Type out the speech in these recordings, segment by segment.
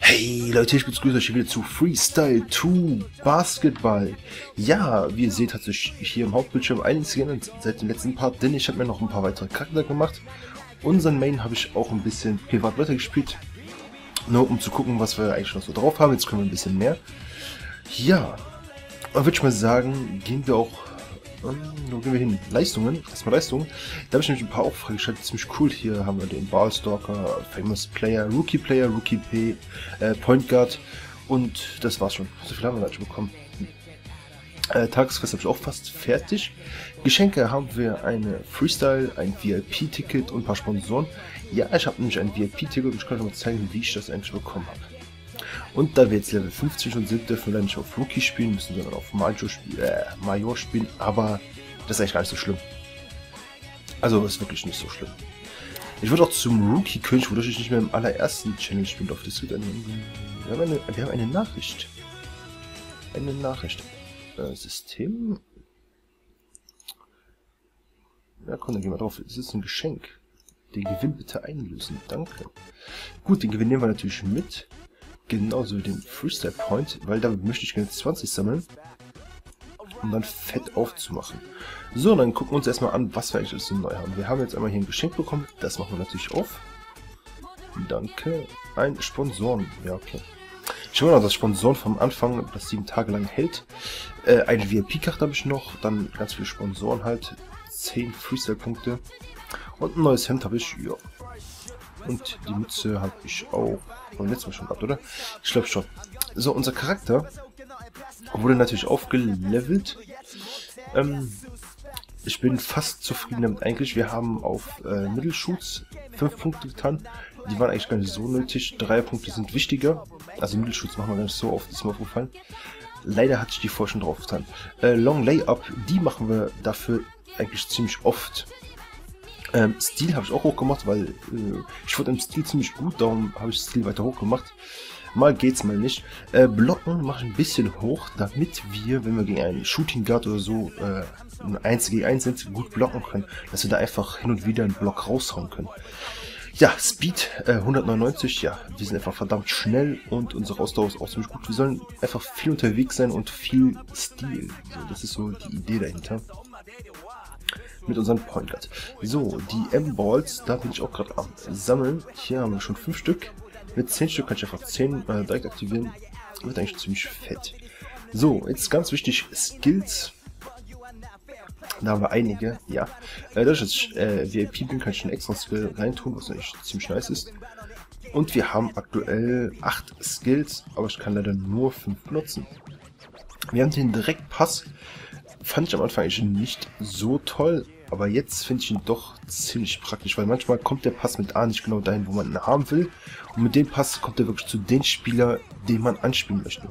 Hey Leute, ich begrüße euch hier wieder zu Freestyle 2 Basketball. Ja, wie ihr seht, hat sich hier im Hauptbildschirm einiges geändert seit dem letzten Part, denn ich habe mir noch ein paar weitere Charakter gemacht. Unseren Main habe ich auch ein bisschen privat weitergespielt, nur um zu gucken, was wir eigentlich noch so drauf haben. Jetzt können wir ein bisschen mehr. Ja, dann würde ich mal sagen, gehen wir auch... wo gehen wir hin? Leistungen. Erstmal Leistungen. Da habe ich nämlich ein paar auch freigeschaltet. Ziemlich cool. Hier haben wir den Ballstalker, Famous Player, Rookie P, Point Guard. Und das war's schon. So viel haben wir gerade schon bekommen. Tagesquest habe ich auch fast fertig. Geschenke haben wir eine Freestyle, ein VIP-Ticket und ein paar Sponsoren. Ja, ich habe nämlich ein VIP-Ticket und ich kann euch mal zeigen, wie ich das eigentlich bekommen habe. Und da wir jetzt Level 50 schon sind, dürfen wir dann nicht auf Rookie spielen, müssen wir dann auf Major spielen, aber das ist eigentlich gar nicht so schlimm. Also ist wirklich nicht so schlimm. Ich würde auch zum Rookie-König, wodurch ich nicht mehr im allerersten Channel spielen durfte. Das wird wir haben eine Nachricht. Eine Nachricht. System. Ja komm, dann gehen wir drauf. Es ist ein Geschenk. Den Gewinn bitte einlösen. Danke. Gut, den Gewinn nehmen wir natürlich mit. Genauso wie den Freestyle Point, weil damit möchte ich gerne 20 sammeln, um dann fett aufzumachen. So, dann gucken wir uns erstmal an, was wir eigentlich so neu haben. Wir haben jetzt einmal hier ein Geschenk bekommen, das machen wir natürlich auf. Danke. Ein Sponsoren. Ja, okay. Ich habe noch das Sponsoren vom Anfang, das 7 Tage lang hält. Eine VIP-Karte habe ich noch, dann ganz viele Sponsoren halt. 10 Freestyle-Punkte. Und ein neues Hemd habe ich, ja. Und die Mütze habe ich auch beim letzten Mal schon gehabt, oder? Ich glaube schon. So, unser Charakter wurde natürlich aufgelevelt. Ich bin fast zufrieden damit eigentlich. Wir haben auf Mittelshoots 5 Punkte getan. Die waren eigentlich gar nicht so nötig. 3 Punkte sind wichtiger. Also Mittelshoots machen wir gar nicht so oft, ist mir aufgefallen. Leider hatte ich die vorher schon drauf getan. Long Layup, die machen wir dafür eigentlich ziemlich oft. Stil habe ich auch hochgemacht, weil ich wurde im Stil ziemlich gut, darum habe ich Stil weiter hochgemacht. Mal geht's, mal nicht. Blocken mache ich ein bisschen hoch, damit wir, wenn wir gegen einen Shooting Guard oder so 1 gegen 1 sind, gut blocken können. Dass wir da einfach hin und wieder einen Block raushauen können. Ja, Speed 199, ja, wir sind einfach verdammt schnell und unsere Ausdauer ist auch ziemlich gut. Wir sollen einfach viel unterwegs sein und viel Stil. So, das ist so die Idee dahinter. Mit unseren Point Guard. So, die M-Balls, da bin ich auch gerade am Sammeln. Hier haben wir schon 5 Stück. Mit 10 Stück kann ich einfach 10 direkt aktivieren. Wird eigentlich ziemlich fett. So, jetzt ganz wichtig, Skills. Da haben wir einige, ja. Dadurch, dass ich VIP bin, kann ich einen extra Skill reintun, was eigentlich ziemlich nice ist. Und wir haben aktuell 8 Skills, aber ich kann leider nur 5 benutzen. Wir haben den Direktpass. Fand ich am Anfang eigentlich nicht so toll, aber jetzt finde ich ihn doch ziemlich praktisch, weil manchmal kommt der Pass mit A nicht genau dahin, wo man ihn haben will, und mit dem Pass kommt er wirklich zu den Spieler, den man anspielen möchte.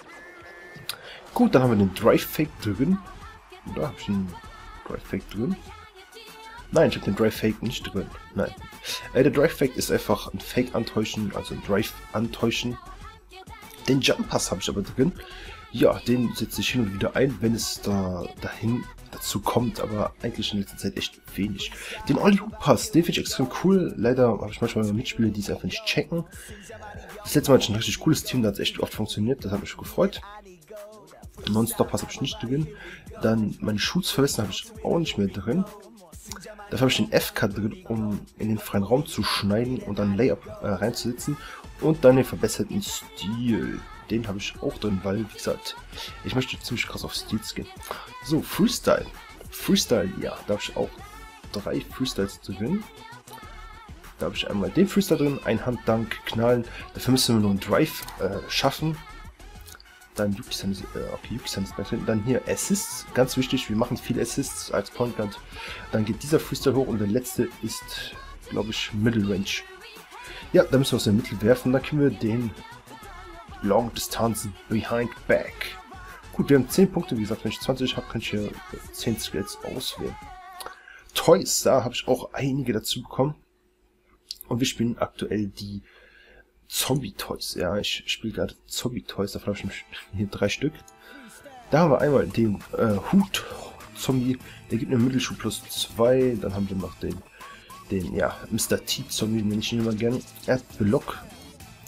Gut, dann haben wir den Drive Fake drin. Da habe ich einen Drive Fake drin. Nein, ich habe den Drive Fake nicht drin. Nein. Der Drive Fake ist einfach ein Fake antäuschen, also ein Drive antäuschen. Den Jump Pass habe ich aber drin. Ja, den setze ich hin und wieder ein, wenn es dazu kommt, aber eigentlich in letzter Zeit echt wenig. Den Alley-Hoop-Pass, den finde ich extrem cool. Leider habe ich manchmal Mitspieler, die es einfach nicht checken. Das letzte Mal hatte ich ein richtig cooles Team, da hat es echt oft funktioniert, das hat mich gefreut. Non-Stop-Pass habe ich nicht drin. Dann meine Shoots verbessern habe ich auch nicht mehr drin. Dafür habe ich den FK drin, um in den freien Raum zu schneiden und dann Layup reinzusetzen. Und dann den verbesserten Stil. Den habe ich auch drin, weil, wie gesagt, ich möchte ziemlich krass auf Steals gehen. So, Freestyle. Freestyle, ja, da habe ich auch 3 Freestyles drin. Da habe ich einmal den Freestyle drin, ein Handdank, Knallen. Dafür müssen wir nur einen Drive schaffen. Dann Yuki-san ist bei drin. Dann hier Assists, ganz wichtig, wir machen viele Assists als Point Guard. Dann geht dieser Freestyle hoch und der letzte ist, glaube ich, Middle Range. Ja, da müssen wir aus der Mittel werfen, dann können wir den Long Distance Behind Back. Gut, wir haben 10 Punkte, wie gesagt, wenn ich 20 habe, kann ich hier 10 Skills auswählen. Toys, da habe ich auch einige dazu bekommen. Und wir spielen aktuell die Zombie Toys. Ja, ich spiele gerade Zombie Toys, davon habe ich hier 3 Stück. Da haben wir einmal den Hut Zombie, der gibt mir Mittelschuh plus 2. Dann haben wir noch den ja, Mr. T Zombie, nenne ich ihn immer gerne. Er hat Block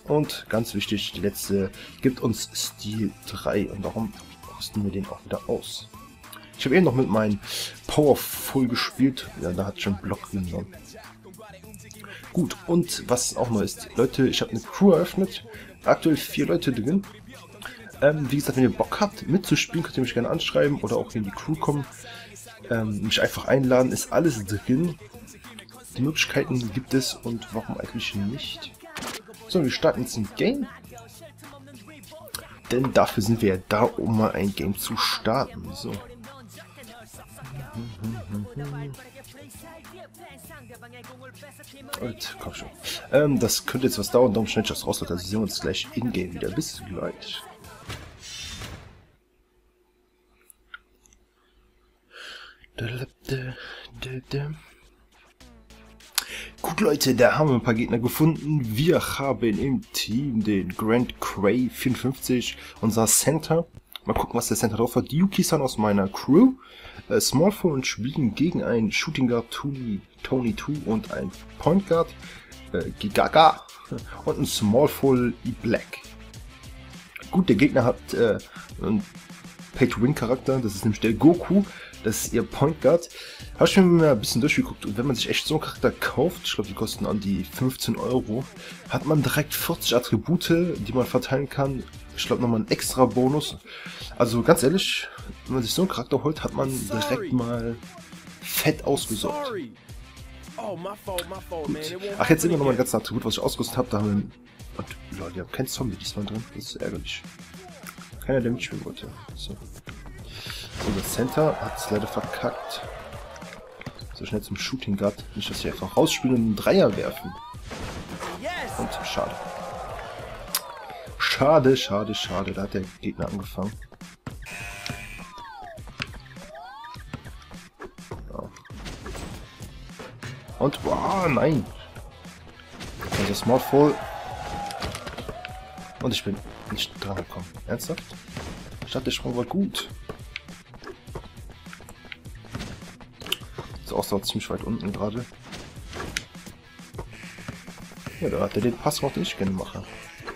Und ganz wichtig, die letzte gibt uns Stil 3 und darum rüsten wir den auch wieder aus. Ich habe eben noch mit meinem Powerful gespielt, ja, da hat schon Block genommen. Gut, und was auch neu ist, Leute, ich habe eine Crew eröffnet, aktuell 4 Leute drin. Wie gesagt, wenn ihr Bock habt mitzuspielen, könnt ihr mich gerne anschreiben oder auch in die Crew kommen. Mich einfach einladen, ist alles drin. Die Möglichkeiten gibt es und warum eigentlich nicht. So, wir starten jetzt ein Game. Denn dafür sind wir ja da, um mal ein Game zu starten. So. Und, komm schon. Das könnte jetzt was dauern, darum schnell das raus. Also sehen wir uns gleich in-game wieder. Bis gleich. Gut, Leute, da haben wir ein paar Gegner gefunden. Wir haben im Team den Grand Cray 54, unser Center. Mal gucken, was der Center drauf hat. Die Yuki-san aus meiner Crew. Smallful und spielen gegen einen Shooting Guard Tony 2 und ein Point Guard Gigaga und ein Smallful E-Black. Gut, der Gegner hat einen Pay-to-Win-Charakter, das ist nämlich der Goku. Das ist ihr Point Guard. Habe ich mir mal ein bisschen durchgeguckt und wenn man sich echt so einen Charakter kauft, ich glaube die kosten an die 15 €, hat man direkt 40 Attribute, die man verteilen kann. Ich glaube nochmal einen extra Bonus. Also ganz ehrlich, wenn man sich so einen Charakter holt, hat man direkt mal fett ausgesorgt. Gut. Ach, jetzt sehen wir nochmal ein ganzes Attribut, was ich ausgerüstet habe. Da haben wir und Leute, wir haben kein Zombie diesmal drin. Das ist ärgerlich. Keiner, der mitspielen wollte. So. Unser Center hat es leider verkackt. So schnell zum Shooting Guard. Nicht, dass sie einfach rausspielen und einen Dreier werfen. Und schade. Schade, schade, schade. Da hat der Gegner angefangen. Ja. Und, wow, nein. Also Smallful. Und ich bin nicht dran gekommen. Ernsthaft? Ich dachte, der Sprung war gut. Ist auch ziemlich weit unten gerade. Ja, da hat er den Passwort nicht gerne machen.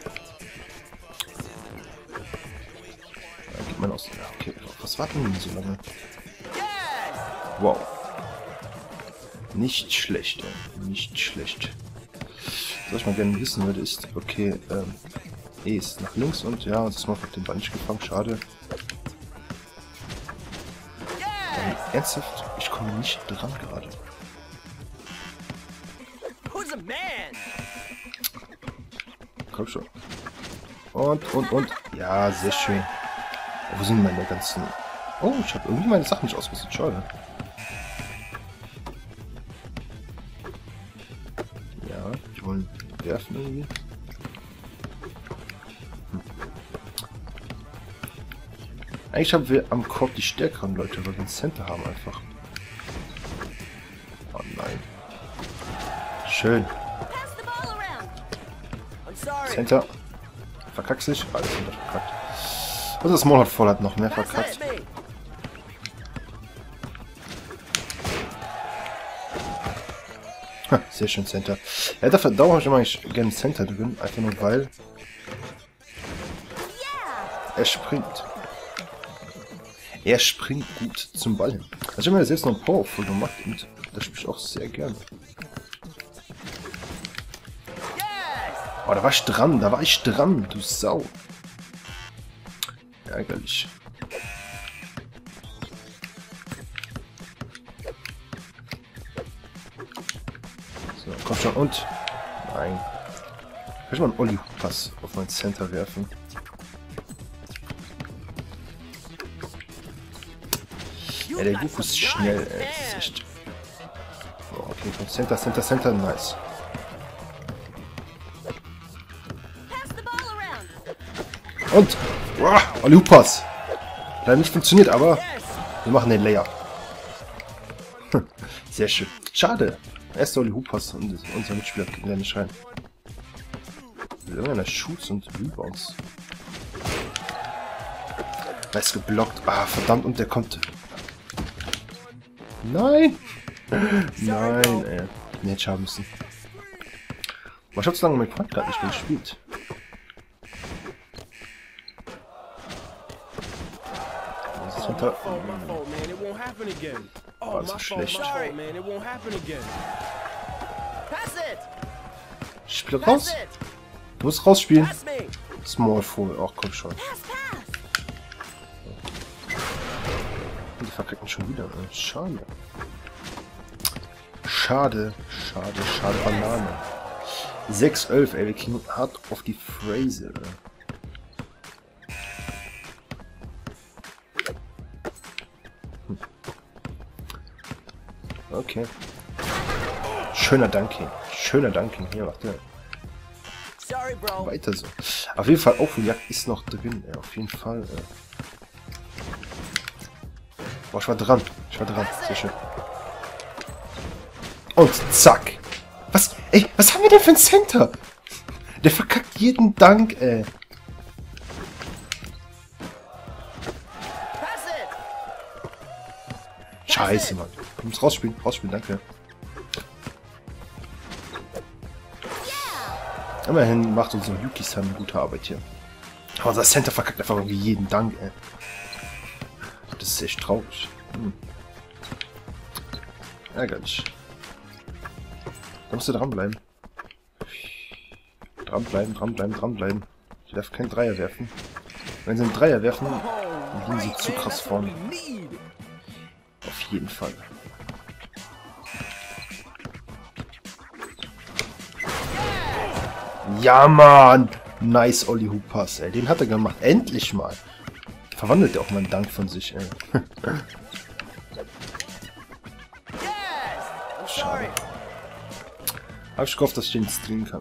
Da geht man aus. Ja, okay, was war denn so lange? Wow. Nicht schlecht, nicht schlecht. Was ich mal gerne wissen würde, ist, okay, E ist nach links und ja, das macht auf den Ball nicht gefangen, schade. Ernsthaft? Ich komme nicht dran gerade. Komm schon. Und. Ja, sehr schön. Wo sind meine ganzen... Oh, ich habe irgendwie meine Sachen nicht ausgerüstet. Schade. Ja, die wollen werfen irgendwie. Eigentlich haben wir am Korb die stärkeren Leute, weil wir ein Center haben einfach. Oh nein. Schön. Center. Verkackt sich. Alles Center verkackt. Und das Small hat voll hat noch mehr verkackt. Ha, sehr schön Center. Ja, dafür dauere ich immer gerne Center drin. Einfach nur weil er springt. Er springt gut zum Ball hin. Also ich habe mir selbst noch Powerful gemacht und das spiele ich auch sehr gerne. Oh, da war ich dran, du Sau. Ärgerlich. So, komm schon und... Nein. Kann ich mal einen Olli-Pass auf mein Center werfen? Ja, der Goku ist schnell, ey. Das ist echt... Oh, okay, komm, Center, nice. Und! Wow, Olli-Pass! Leider nicht funktioniert, aber wir machen den Layer. Sehr schön. Schade. Erster Olli-Pass und unser Mitspieler kriegen ja nicht rein. Irgendeiner Shoots und Rebounds. Da ist geblockt. Ah, verdammt, und der kommt. Nein! Nein, ey. Den hätte ich haben müssen. Aber ich hab so lange mein Point gerade nicht mehr gespielt. Center. War so schlecht. Spiel raus. Du musst rausspielen. Small Fool. Ach, komm schon. Die verkacken schon wieder. Schade. Schade. Banane. 6-11, ey. Wir kriegen hart auf die Phrase. Okay. Schöner Dunking. Hier, warte. Weiter so. Auf jeden Fall, Aufholjagd ist noch drin. Auf jeden Fall. Boah, ich war dran. Sehr schön. Und zack. Was? Ey, was haben wir denn für ein Center? Der verkackt jeden Dank, ey. Scheiße, Mann. Du musst rausspielen, danke. Immerhin macht unser Yuki-san eine gute Arbeit hier. Aber unser Center verkackt einfach irgendwie jeden Dank, ey. Das ist echt traurig. Ärgerlich. Da musst du dranbleiben. Dranbleiben. Ich darf keinen Dreier werfen. Wenn sie einen Dreier werfen, dann liegen sie zu krass vorne. Auf jeden Fall. Ja, Mann! Nice Olli Hoop Pass, ey. Den hat er gemacht. Endlich mal. Verwandelt er auch mal einen Dank von sich, ey. Schade. Hab ich gehofft, dass ich den streamen kann.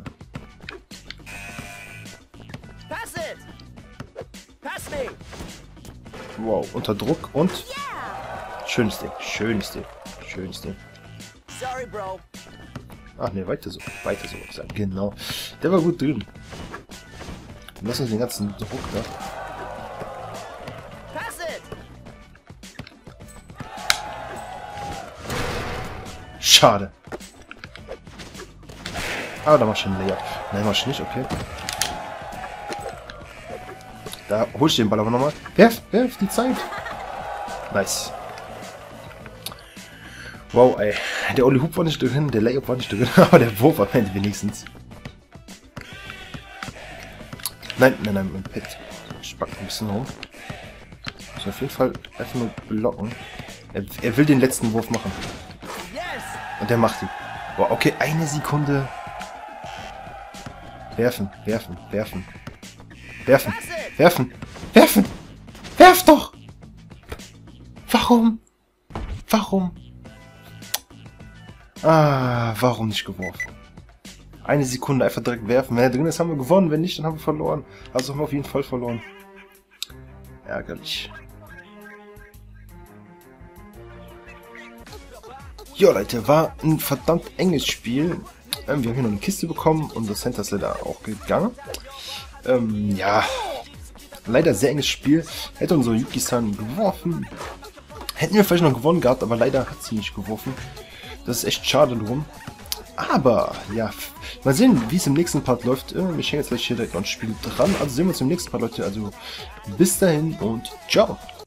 Wow, unter Druck und... Schönes Ding. Sorry, bro. Ach ne, weiter so, wollte ich sagen. Genau. Der war gut drin. Lass uns den ganzen Druck da. Schade. Aber da mach ich einen Layup. Nein, mach ich nicht, okay. Da hol ich den Ball aber nochmal. Werf die Zeit. Nice. Wow, ey. Der Olli Hoop war nicht drin, der Layup war nicht drin, aber der Wurf am Ende wenigstens. Nein, mein Pet spackt ein bisschen rum. Muss auf jeden Fall einfach nur blocken. Er will den letzten Wurf machen. Und der macht ihn. Boah, okay, eine Sekunde. Werfen. Werf doch! Warum? Ah, warum nicht geworfen? Eine Sekunde einfach direkt werfen. Wenn er drin ist, haben wir gewonnen. Wenn nicht, dann haben wir verloren. Also haben wir auf jeden Fall verloren. Ärgerlich. Ja, Leute, war ein verdammt enges Spiel. Wir haben hier noch eine Kiste bekommen. Unser Center ist leider auch gegangen. Ja, leider sehr enges Spiel. Hätte unser Yuki-san geworfen. Hätten wir vielleicht noch gewonnen gehabt, aber leider hat sie nicht geworfen. Das ist echt schade drum. Aber, ja, mal sehen, wie es im nächsten Part läuft. Ich hänge jetzt gleich hier direkt ans Spiel dran. Also sehen wir uns im nächsten Part, Leute. Also, bis dahin und ciao.